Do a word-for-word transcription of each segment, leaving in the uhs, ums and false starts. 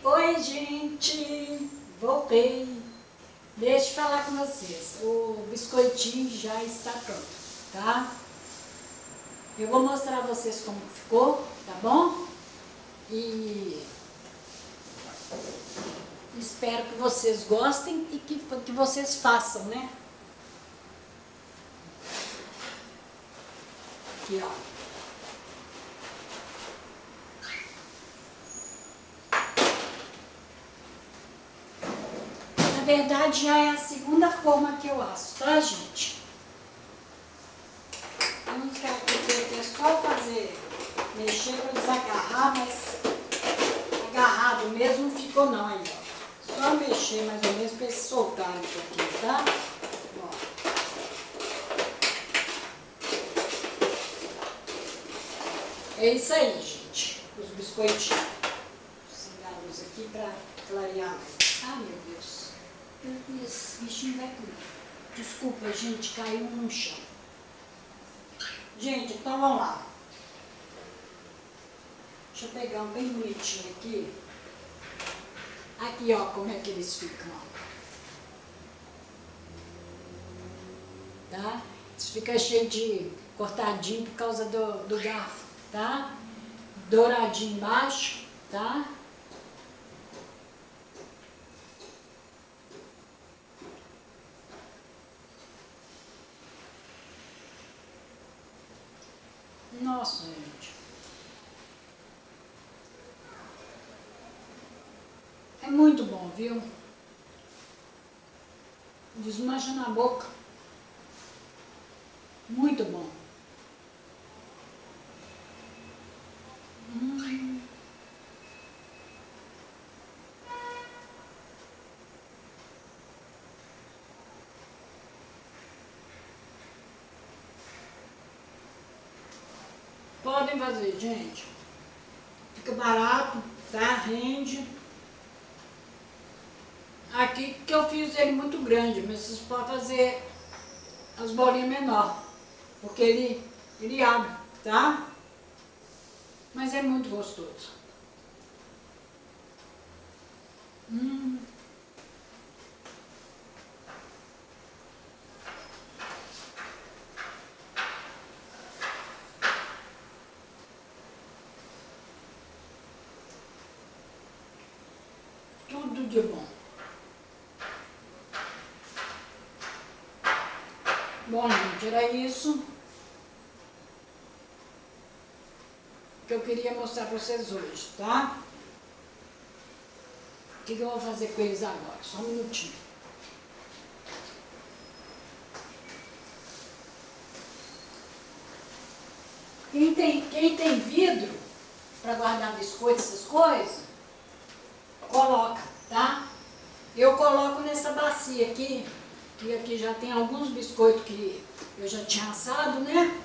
Oi, gente! Voltei! Deixa eu falar com vocês. O biscoitinho já está pronto, tá? Eu vou mostrar a vocês como ficou, tá bom? E espero que vocês gostem e que, que vocês façam, né? Aqui, ó. Na verdade, já é a segunda forma que eu asso, tá, gente? Eu não quero que é só fazer, mexer para desagarrar, mas agarrado mesmo não ficou não aí, ó. Só mexer mais ou menos para eles soltarem um pouquinho, tá? Ó. É isso aí, gente. Os biscoitinhos. Vou acender a luz aqui para clarear. Ah, meu Deus. Esse bichinho vai comer. Desculpa, gente, caiu no chão. Gente, então vamos lá. Deixa eu pegar um bem bonitinho aqui. Aqui, ó, como é que eles ficam. Tá? Eles ficam cheios de cortadinho por causa do, do garfo, tá? Douradinho embaixo, tá? Nossa, gente. É muito bom, viu? Desmancha na boca. Muito bom. Hum. Podem fazer, gente. Fica barato, tá? Rende. Aqui que eu fiz ele muito grande, mas vocês podem fazer as bolinhas menor, porque ele, ele abre, tá? Mas é muito gostoso. Hum. Tudo de bom. Bom, gente, era isso que eu queria mostrar para vocês hoje, tá? O que, que eu vou fazer com eles agora? Só um minutinho. Quem tem, quem tem vidro para guardar biscoito, essas coisas, coloca, tá? Eu coloco nessa bacia aqui, que aqui já tem alguns biscoitos que eu já tinha assado, né?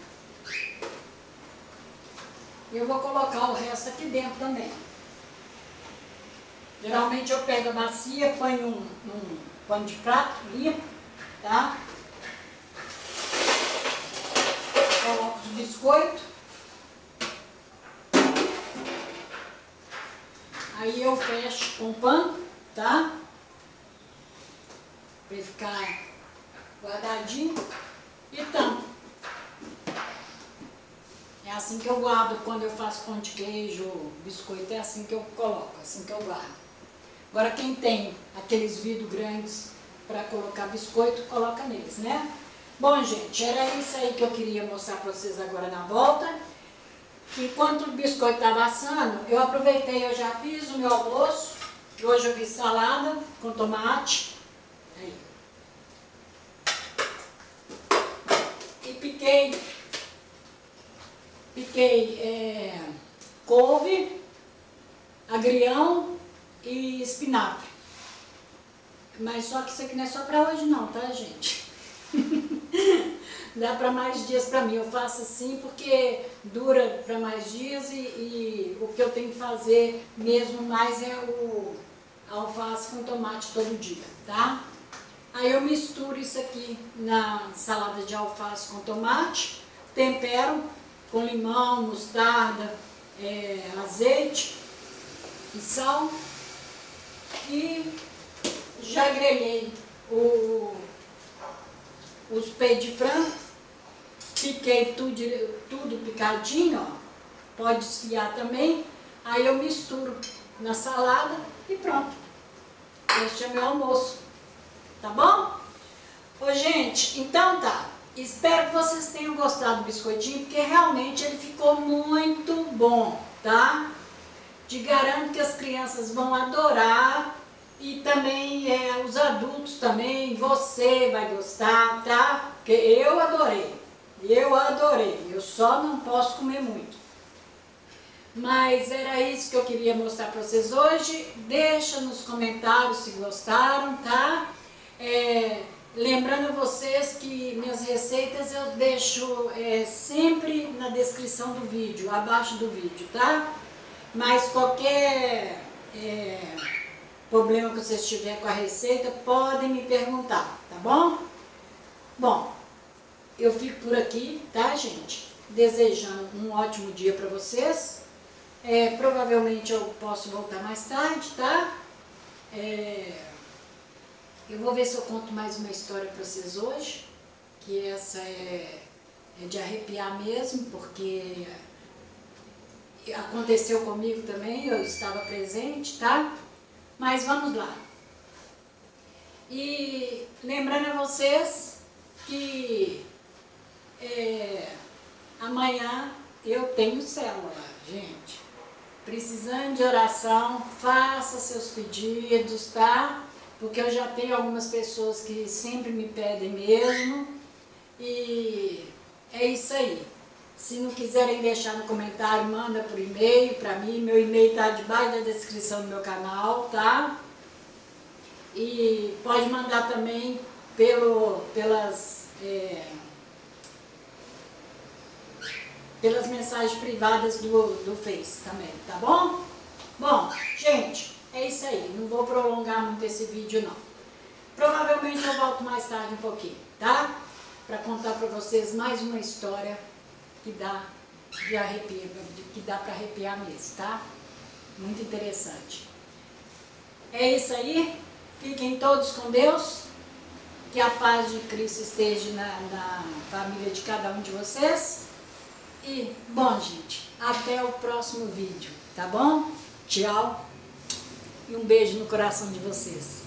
Eu vou colocar o resto aqui dentro também. Geralmente eu pego a bacia, ponho um, um pano de prato limpo, tá? Coloco os biscoitos. Aí eu fecho com pano, tá? Pra ele ficar guardadinho e tampo. É assim que eu guardo quando eu faço pão de queijo, biscoito, é assim que eu coloco, assim que eu guardo. Agora quem tem aqueles vidros grandes para colocar biscoito, coloca neles, né? Bom, gente, era isso aí que eu queria mostrar para vocês agora na volta. Enquanto o biscoito estava assando, eu aproveitei, eu já fiz o meu almoço. Hoje eu fiz salada com tomate. Aí. E piquei, piquei é, couve, agrião e espinafre. Mas só que isso aqui não é só para hoje não, tá, gente? Dá para mais dias para mim. Eu faço assim porque dura para mais dias e, e o que eu tenho que fazer mesmo mais é o alface com tomate todo dia, tá? Aí eu misturo isso aqui na salada de alface com tomate, tempero com limão, mostarda, é, azeite e sal E já grelhei o, os peitos de frango, piquei tudo, tudo picadinho, ó. Pode desfiar também, aí eu misturo na salada e pronto. Este é meu almoço, tá bom? Ô gente, então tá, espero que vocês tenham gostado do biscoitinho, porque realmente ele ficou muito bom, tá? Te garanto que as crianças vão adorar e também é, os adultos também, você vai gostar, tá? Porque eu adorei, eu adorei, eu só não posso comer muito. Mas era isso que eu queria mostrar para vocês hoje. Deixa nos comentários se gostaram, tá? É, lembrando a vocês que minhas receitas eu deixo é, sempre na descrição do vídeo, abaixo do vídeo, tá? Mas qualquer é, problema que vocês tiverem com a receita, podem me perguntar, tá bom? Bom, eu fico por aqui, tá, gente? Desejando um ótimo dia para vocês. É, provavelmente eu posso voltar mais tarde, tá? É, eu vou ver se eu conto mais uma história para vocês hoje, que essa é, é de arrepiar mesmo, porque aconteceu comigo também, eu estava presente, tá? Mas vamos lá. E lembrando a vocês que é, amanhã eu tenho célula, gente. Precisando de oração, faça seus pedidos, tá? Porque eu já tenho algumas pessoas que sempre me pedem mesmo. E é isso aí. Se não quiserem deixar no comentário, manda por e-mail para mim. Meu e-mail tá debaixo da descrição do meu canal, tá? E pode mandar também pelo, pelas... É, pelas mensagens privadas do, do Face também, tá bom? Bom, gente, é isso aí. Não vou prolongar muito esse vídeo, não. Provavelmente eu volto mais tarde um pouquinho, tá? Para contar para vocês mais uma história que dá de arrepiar, que dá para arrepiar mesmo, tá? Muito interessante. É isso aí. Fiquem todos com Deus. Que a paz de Cristo esteja na, na família de cada um de vocês. E, bom, gente, até o próximo vídeo, tá bom? Tchau e um beijo no coração de vocês.